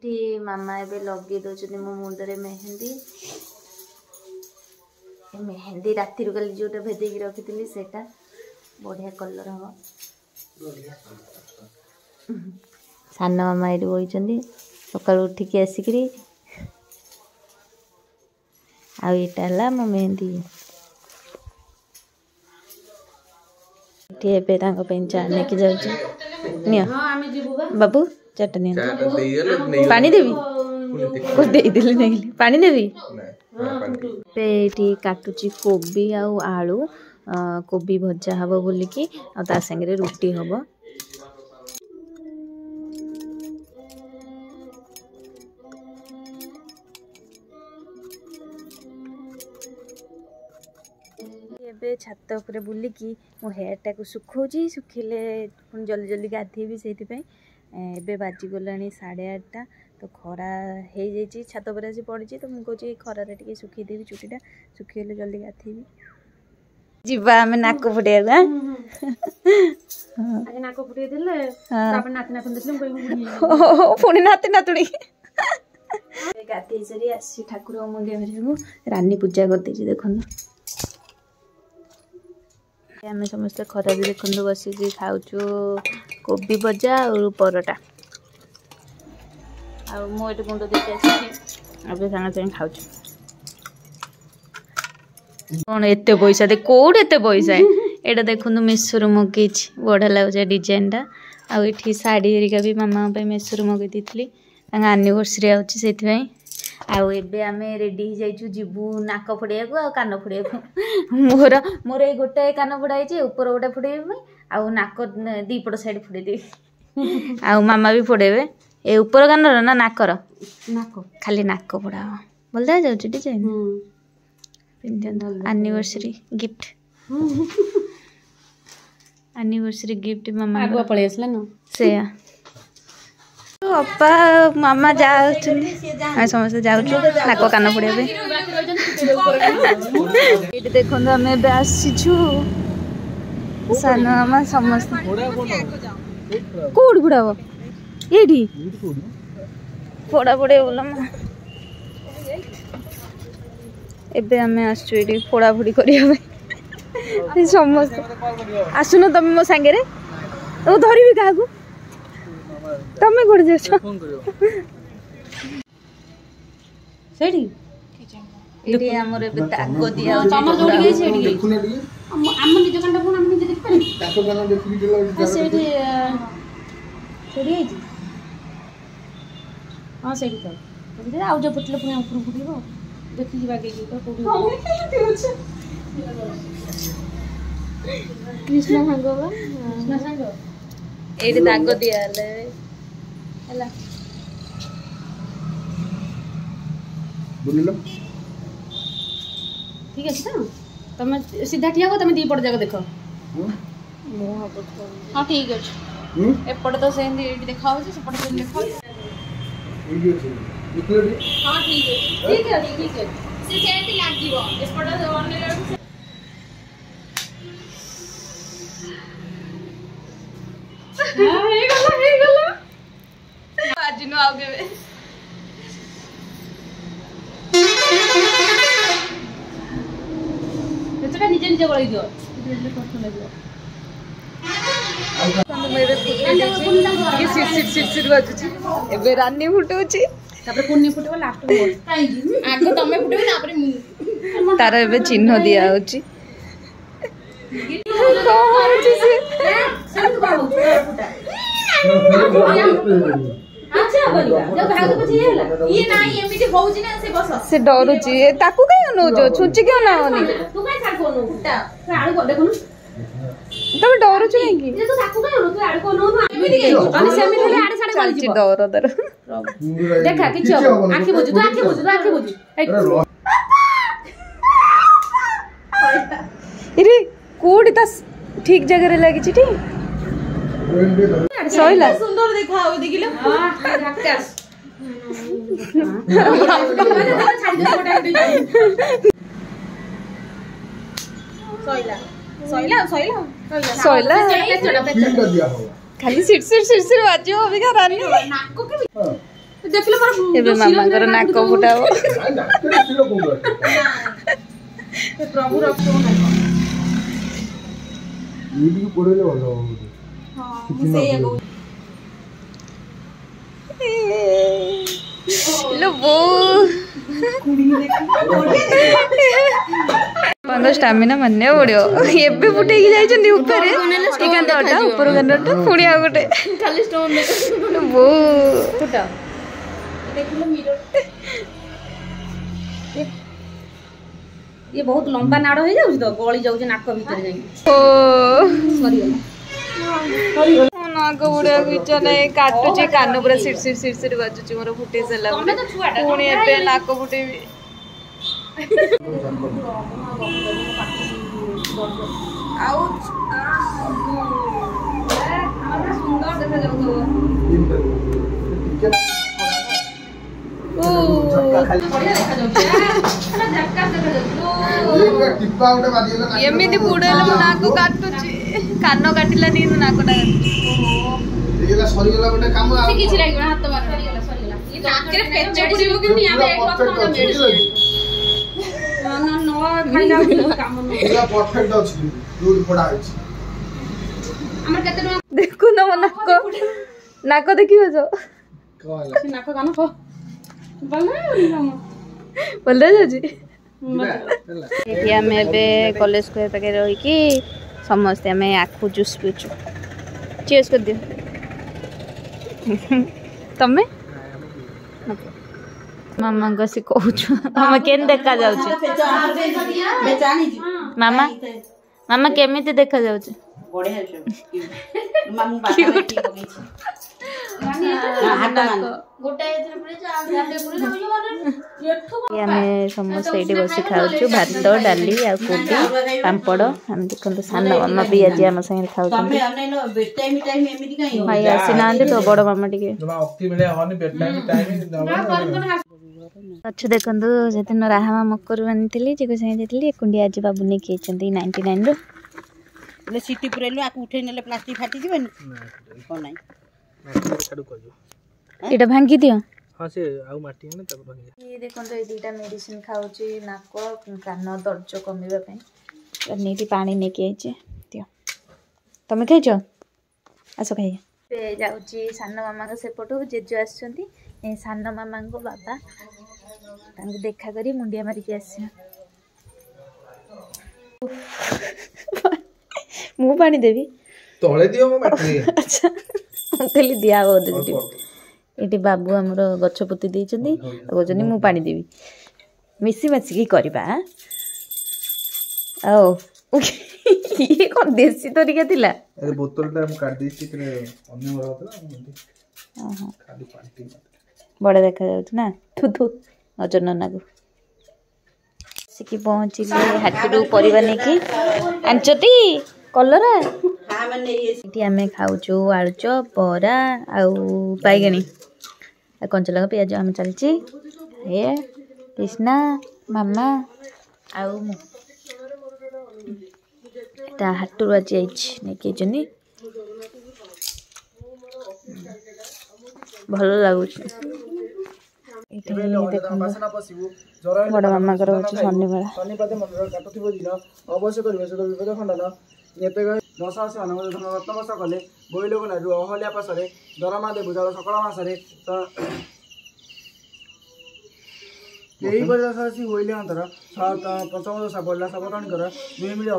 ये मामा एबे लगे दौरान मो मुंडे मेहंदी मेहंदी राति कल जो भेदेक रखी से बढ़िया कलर हम सान मामा ये बही सका उठिकी आसिक आईटा मो मेहंदी चा लेके जाऊँ बाबू चाटा नहीं पानी देवी पानी देवी ये काटुची कोबी आलू कोबी भजा हम बोलिकी ता संगे रुटी हम छात उपर बुलिकी मो हेयर टाक सुखाऊँ सुखिले जल्दी जल्दी गाधेबी से बाजी गला 8:30 तो खरा हो जाइए छात पर आसी पड़ी तो मुझे खरार टे सुखीदेवी चुटीटा सुखीगले जल्दी गाधेबी जीवा आम नाक फुटिया नाक फुटे पुणी नाती नातुणी गाधे सारी आसी ठाकुर मुंडिया भरକୁ रानी पूजा करदे देखो आम समस्ते खरा भी देखो बसिकी खाऊ कोबी भजा और परोटा मुझे गुंड देखे सागे सागे खाऊ कौन एत पैसा दे कौट एत पैसा यहाँ देखो मेसोर मगई बढ़िया लगे डिजाइन टा आठी शाढ़ी हेरिका भी मामा मेसोर मगई थी एनिवर्सरी आउे आम रेडी हो जीवु नाक फोड़िया को कान फोड़िया मोर मोर ये गोटाए कान फोड़ाई ऊपर गोटे फोड़े आउ नाक दीपट साइड फोड़े आ मामा भी फोड़े ए ऊपर कानर ना नाकर नाक खाली नाक फोड़ा भल देखा जाऊँ design anniversary gift anniversary gift मामा आगुआ पड़े आसला न से अपा मामा जाऊँ समस्त जाऊँ नाक कान फोड़िया ये देखो आम आसीचु सान मामा समस्त कौट फोड़ा ये फोड़ा फोड़े बोला एबे आम आसचु फोड़ा फोड़ी करने समस्त आसुन तुम मो सांगे तो धरबी क्या तमें कौन जाओ आमर दाग दिया हाँ से आउ जो फुटले पुणी ऊपर फुटल देखिए बागे कृष्ण सांग कृष्ण सांग ये दाग दिया ठीक अच्छे तो तुम सीधा ठिया हो तुम दीपट जाक देख हाँ ठीक अच्छे एपटे तो से देखा सेपटे से देखा हाँ ठीक है ठीक है ठीक है से सेंती लागिवो एपटे ऑनलाइन हे गला आज नो आउ केबे एतटा निजे निजे गळई दियो एतटा कष्ट लागो एबे रानी फुटुची तापर पुन्नी फुटबो लास्ट में काई आगो तमे फुटबो तापर मु तार एबे चिन्ह दिया होची को होची से सब को फुटा अच्छा बोलिया जब भाग पछी होला ये नाही एमिति होउची ना से बस से डरुची ताकू काई अनो जो छुची क्यों ना होनी तू काई छाड़ कोनु फुटा आड़ू को देखनु तब डर छु कि जे तो साकू काई तू आड़ को नो एमिति के अनि सेमिति हेले आड़ साडे गली छी डर डर देखा कि छ आखी बुझु तो आखी बुझु इरे कोडी त ठीक जगह रे लागी छी ठी सोइला सुंदर देखा हो देखिलो हां झक्कास सोइला सोइला सोइला सोइला खाली सिट बाजियो अभी का रानी नाक को के ଏବେ ମାମାଙ୍କର ନାକ ଫୁଟାବ। ପ୍ରଭୁ ରଖିବ ନା ଏଇଠିକି ପଡେଇଲେ ଭଲ ହବ। ମୁଁ ସେଇଆ କହୁଛି। स्टामिना मानने पड़ो एबे फुटेकी जाइछन्ती ऊपर ए कांदटा ऊपर कांदटा पुणी आ गोटे खाली स्टोन बो फुटा देखिलो मिरर ये बहुत लंबा नाड़ हो जाउछ तो गळी जाउछ नाक भीतर जाई ओ सॉरी नाक बुड़ा इच्छा नहीं काटुची कान पूरा सिर बाजुची मोर फुटे सला पुणी एबे नाक फुटेबी आउच सुंदर देखा जाउथो एमती बुड़ेल नाक काटुची कान काटिला नहीं नाकटा किछि लागबा हाथ मार सरीगला ये नाक रे पेच बुड़िबो कि नहीं आबे एक लक्ष मेडिसिन ना ना नो खाइला काम न पूरा परफेक्ट अछि दूध फोड़ा अछि हमर कते देखु न नाक नाक देखियो जो कहला नाक कान को बोल जाजी एठी हमें एबे कॉलेज स्क्वायर पाके रही कि समस्त हमें आखु जूस पीचु चीयर्स कर दियो तमे मामा गसी कहूछु हम केन देखा जाउची मामा मामा केमिति देखा जाउची बढ़िया छ मामू बाटा में की बगै छ हाथ मान गोटा इधर पड़े जा जाते पड़े हमें समस्त एठी बसी खाउछु भात डाली आ कोबी पापड़ हम देखंत सान मामा भी आज हम संगे खाउछु तमे अनैनो बेट टाइम एमिति काई भाई आसी नांदे तो बड़ मामा टिके जमा अक्ति मिले हनी बेट टाइम अच्छा देखंतु जतिन राहामा मकर बनिथिली जेको संगे जेतली कुंडी आज बाबू ने केचंती 99 रो ले सिटी पुरेलु आकु उठै नेले प्लास्टिक फाटी जिबनी को नाही काडू कजो एटा भांगी दियो हां से आउ माटी ने तब भांगी ये देखंतु ए दीटा मेडिसिन खाउची नाक कान दर्ज कमिबा पे नीति पानी ने के आइचे दियो तमे खाइछो आसो खाइया पे जाउची सान मामा के सेपटो जेजो आछंती ए सान मामा को बाबा तांको देखा करी मुंडिया मारी के आसी मु पानी देवी तळे दियो मो माटी अच्छा कहली दिया हो दे एटी बाबू हमर गछपति देइछंती कहजनी मु पानी देवी मिसी मछकी करबा आओ ये कोन देसी तरीका थिला ए बोतलटा हम काट देछि तने अन्य मरा होतला हां खाली पानी बड़ा देखा जाउछ ना थु थु नजर नागु सिकी पहुंची हाटरू परिबा ने की अंचती कलरा हां माने एटी हमें खाउछु आलुचप बरा आउ बैगणी आ कंचलगा प्याज हम चलची हे कृष्णा मामा आउ मु ता हाटरू आज नेके जनी भल लागुछ बड़ मामा कर शनिवार शनिवार मंदिर काटुथिबो दिन अवश्य करिवे से विपद खंडन नेते दशा से अनुमोदन धन रत्नवास कले बोई लोक नारु अहल्या पासरे दरमा दे बुझाल सकल मासरे यही परिदशासी होइले अंतर पंचम दशा पड़ला सावधानी कर दुई मिले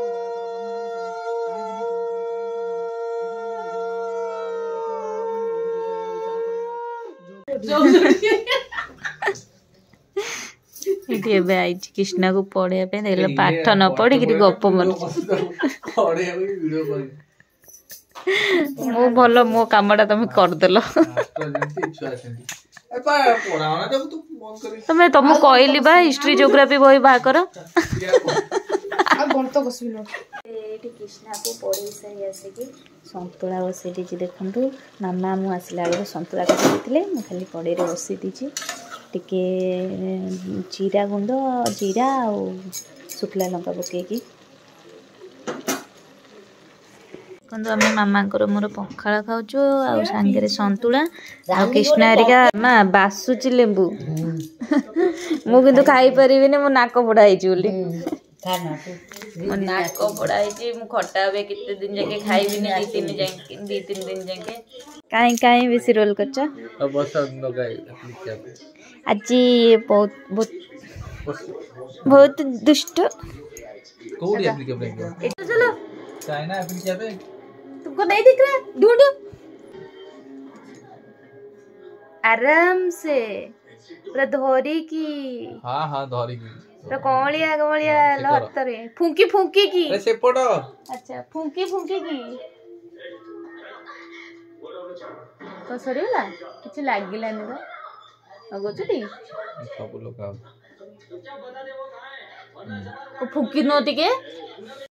एटी एबे आई कृष्णा को पढ़े पे देला पाठ न पढ़ी कि गप मन पढ़े वीडियो कर मो भलो मो कामटा तुम कर देलो तुम तुम कहली बा हिस्ट्री ज्योग्राफी बही बा कर कृष्णा को पढ़े सारी आसिकी संतुला बसई दीजिए देखु मामा मु आसला बेलू संतुला कर खाली कड़े बसई दीजिए टिके जीरा गुंड जीरा और शुक्ला लंका पकईकी देखो आम मामा मोर पखाड़ खाऊचु आंगे संतुला आ कृष्ण हरिका माँ बासुची लेंबू मुझे खाई पारि मो नाक फोड़ा मो नाक फोड़ा खटा हे केते दिन जाके खाइबी दी तीन दिन जाके कहीं कहीं बेसी रोल कर आज बहुत बहुत बहुत दुष्ट चलो चाइना एप्पल क्या पे तुमको नहीं दिख रहा ढूंढो आराम से पूरा धोरी की हाँ हाँ धोरी की पूरा कौलिया कौलिया लहतरे फूंकी फूंकी की अरे सेपट अच्छा फूंकी फूंकी की तो सरीला किछि लागिलानी तो अगोचुटी सब लोग फूंकी नो टिके